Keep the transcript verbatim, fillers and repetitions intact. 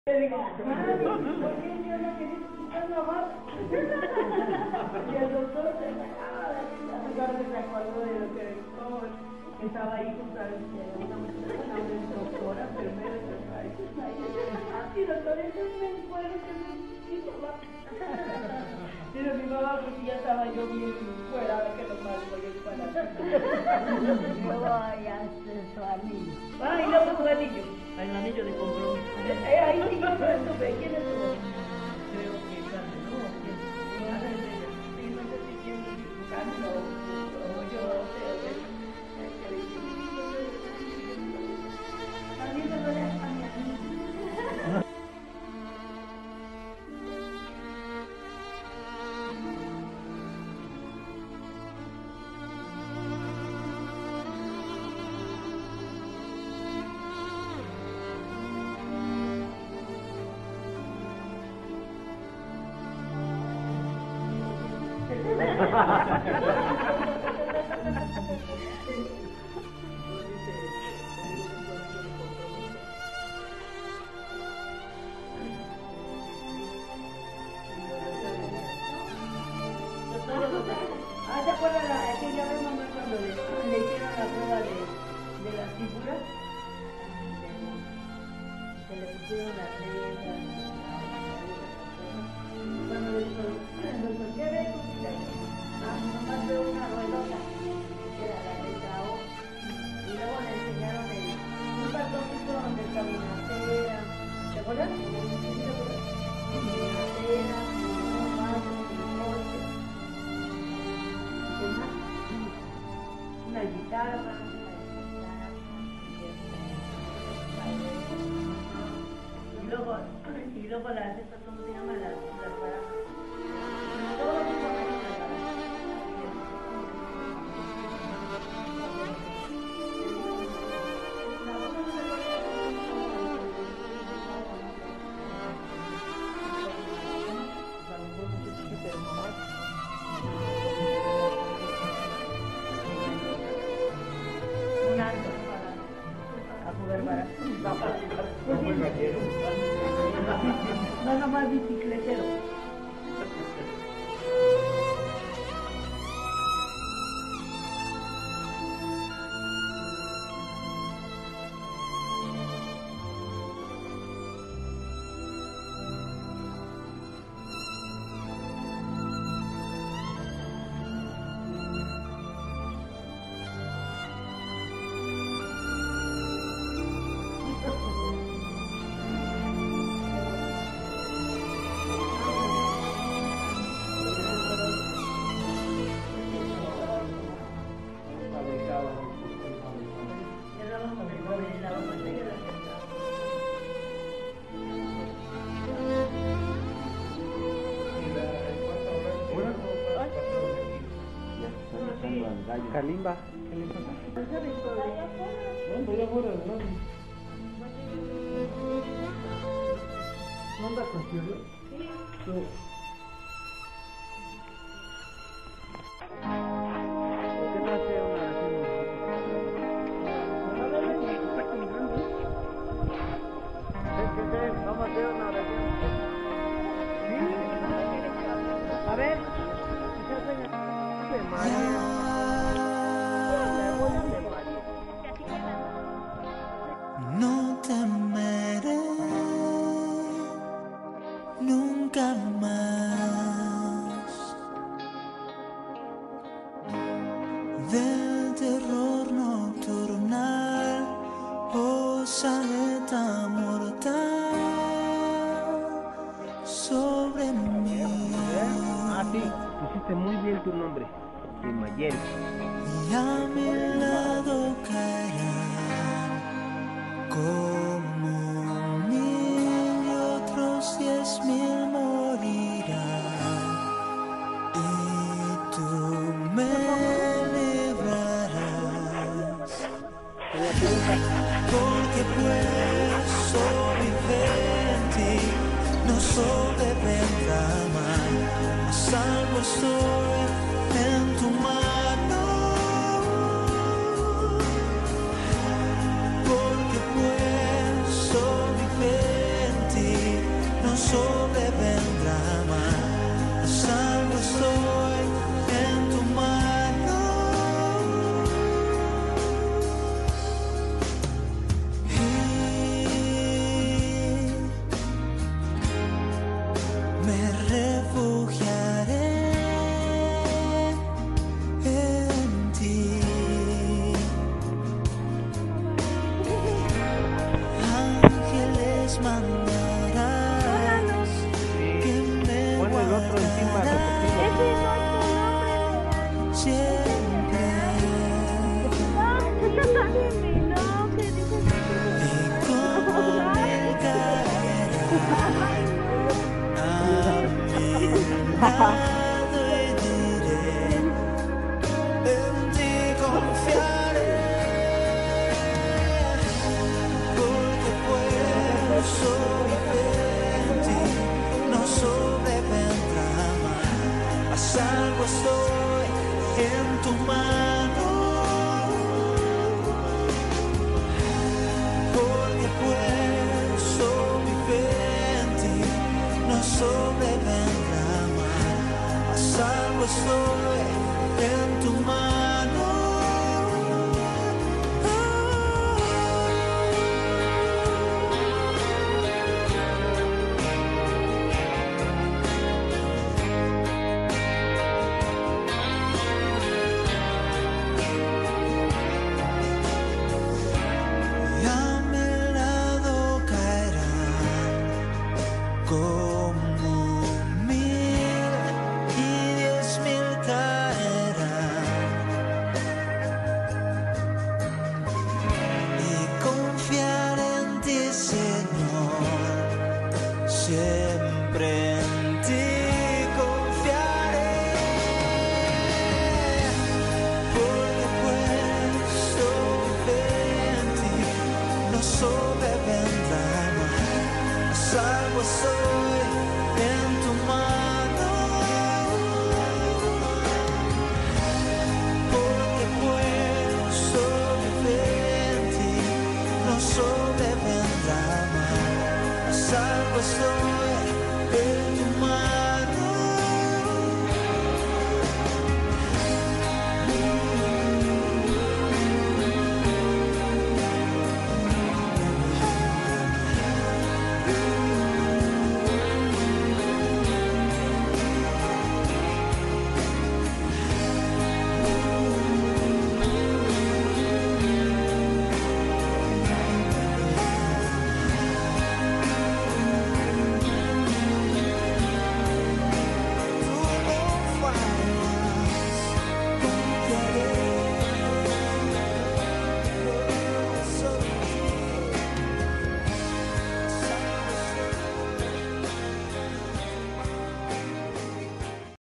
Le digo, mami, ¿por qué yo no quería escuchar la voz? Y el doctor se sacaba de la mejor se acordó de lo que dijo, que estaba ahí junto a una muchacha, una doctora, enfermera, y doctor, eso me encuentro que me quiso más. Pero mi mamá, porque ya estaba yo bien fuera de que no más voy a disparar. Luego ya se su anillo. Ah, y luego su anillo. Hay un anillo de compromiso. Eh, ahí sí yo no estuve. ¿Quién estuvo? Creo que Carmen, ¿no? ¿Quién? Ah, es ella. Sí, no sé si quién, Carmen o o yo, o sea, que que le a mí me duele a mi amiga. Ah, ¿te acuerdas la, aquella vez, mamá, cuando le, le hicieron la prueba de, de las figuras? Que le pusieron las letras. Cuando le dijo, doctor, ¿qué ves? Ah, nomás veo una ruedota, que era la letra O. Y luego le enseñaron el, un cartoncito donde estaba una cera. ¿Te acuerdas? ¿Sí te acuerdas? Una cera, un vaso, un coche. ¿Qué más? Una guitarra. Y luego, y luego las, estas, ¿cómo se llaman? Las, las barajas. Todo lo que ponen en las barajas. Un alto para a jugar barajas. No, nomás bicicletero. Kalimba. No, estoy afuera, ¿no? ¿No andas con Chirlo? Sí. ¿Por qué no hace una así? Vamos a hacer una oración. ¿Sí? A ver. No temeré nunca más del terror nocturnal o saeta mortal sobre mí. Ah, sí, pusiste muy bien tu nombre, Mayel. Y a mi lado caerán como mil y otros diez mil morirán, y tú me librarás, porque pues vive en ti, no sobrevendrá mal, a salvo estoy en tu mano. Porque pues soy vive en ti, sobrevendrá mal. A salvo estoy en tu mano. Y me refugiaré en ti. Ángeles mandarás que me Pon el otro encima de guardarán siempre y como me caerá a mi lado y diré, en ti confiaré, porque puedo vivir en ti, no sobrevendrá mal. A salvo estoy en tu mano, porque puedo vivir en ti, no sobrevendrá mal. A salvo estoy en tu mano. Y a mi lado caerán como mil y diez mil caerán, y confiar en ti, Señor, siempre en ti confiaré, porque puesto vivir en ti, no sobrevendrá mal. A salvo estoy en tu mano, porque puedo vivir en ti, no sobrevendrá mal. A salvo estoy